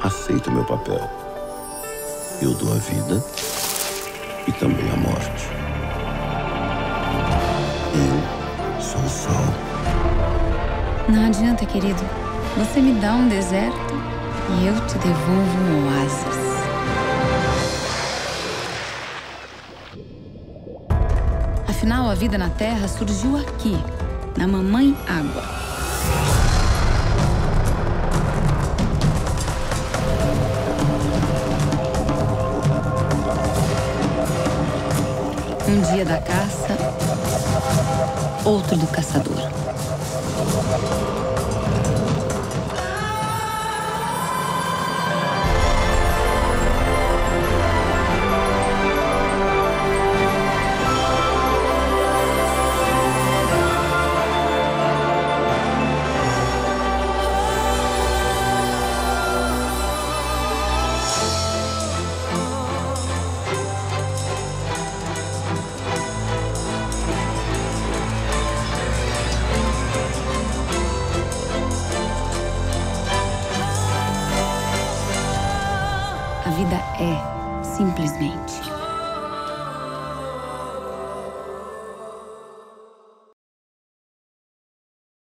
aceito meu papel. Eu dou a vida e também a morte. Eu sou o sol. Não adianta, querido. Você me dá um deserto e eu te devolvo um oásis. Afinal, a vida na Terra surgiu aqui, na Mamãe Água. Um dia da caça, outro do caçador. A vida é, simplesmente.